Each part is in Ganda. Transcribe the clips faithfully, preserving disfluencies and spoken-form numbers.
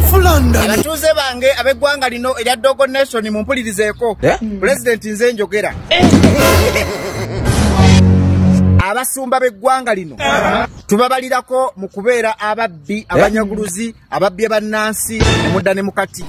abatuuze bange ab'eggwanga lino erya Dogo Nation mumpulirizeeko. President nze njogera. Abasumba b'eggwanga lino tubabalirako mu kubeera ababbi, abanyaguluzi, ababbi bannansi, mudda ne mukati.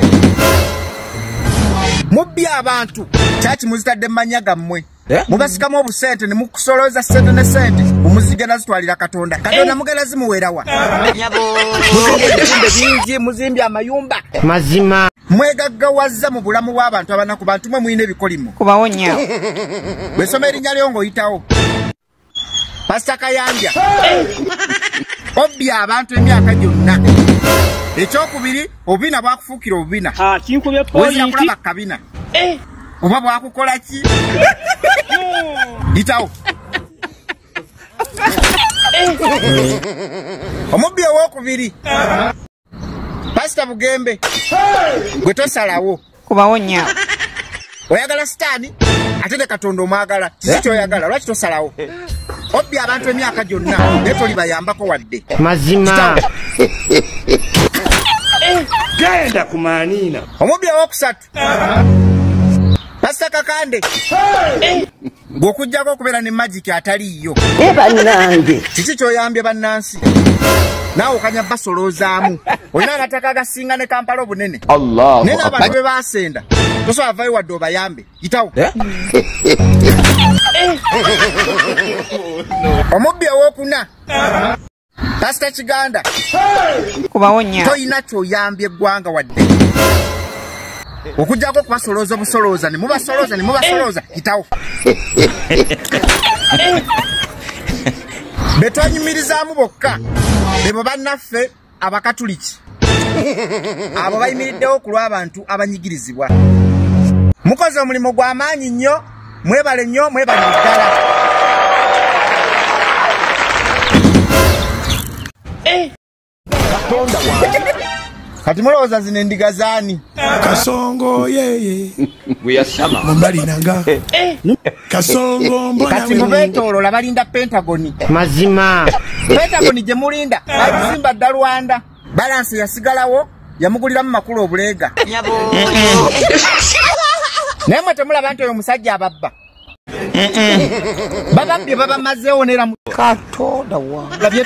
Mubbi abantu kyaki muzitadde mu mannya gammwe. Mubasikamu obusente ne mukusolooza sente ne sente mumuzigenda zitwalira Katonda. Katonda mugenda zimuweerawa. Muzimbe bingi, muzimbye amayumba mazima. Mwegaggawaza mu bulamu bw'abantu abanaku bantu mwe muyina ebikolimu. Kubawonya. Bwesoma erinnya lyo ng'oyitawo. Pastor Kayanja. Obbye abantu emyaka gyonna. Ekyokubiri obubina bwakufuukira obubina. Ah, kinkubye point. Oza kulaba kabina. Eh. Oba bwakukola ki? Yitawo. Omubbi owokubiri. Pastor Bugembe. Gwe tosalawo. Kubawonya. Oyagala sitaani ate ne Katonda omwagala. Kiki kyoyagala? Lwaki tosalawo? Obbi abantu emyaka gyonna naye tolibayambako wadde. Mazima. Genda kumanina. Omubbi owokusatu. Pastor Kakande. Gw'okujjako okubeera ne magic ataliiyo. Bannange. Kiki kyoyambye bannansi? Naawe okanya basoloozaamu. Olina agataka agasinga ne Kampala obunene. Allah. Naye n'abantu be baasenda. Tosobola vaayo wadde obayambe. Yitawo. Omubbi owokuna. Pastor Kiganda. Kubawonya. Toyina kyoyambye eggwanga wadde. Okujjako okubasolooza obusolooza ne mubasolooza ne mubasolooza. Yitawo. Betwanyumirizaamu bokka bebo bannaffe Abakatuliki. Abo bayimiriddewo ku lw'abantu abanyigirizibwa. Mukoze omulimu gw'amaanyi nnyo, mwebale nnyo, mwebale ddala. Kati mulowooza zino endiga zaani? Kasongo yeye. Buyashama. Mumbalinanga. Kasongo mbona. Kati mubeetoolola balinda Pentagoni. Mazima. Pentagoni gye mulinda bazimba dda Rwanda. Balansi yasigalawo yamuguliramu makulu obuleega. Naye mwe temulaba nti oyo omusajja ababba. Bababbi babamazeewo neera mu Katonda wa.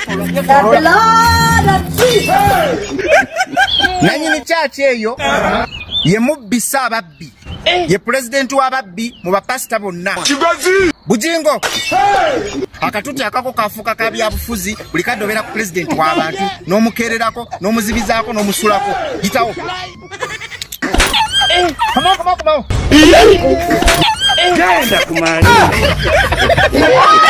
Nanyini kyaki eyo ye mubbi Ssaababbi. Ye pulezidenti w'ababbi mu bapasita bonna. Bujingo. Akatuti akako kafuuka ka byabufuzi buli kadde obeera ku pulezidenti w'abantu n'omukeererako n'omuzibizaako n'omusulako. Yitawo. Komawo komawo komawo. Genda kumanina.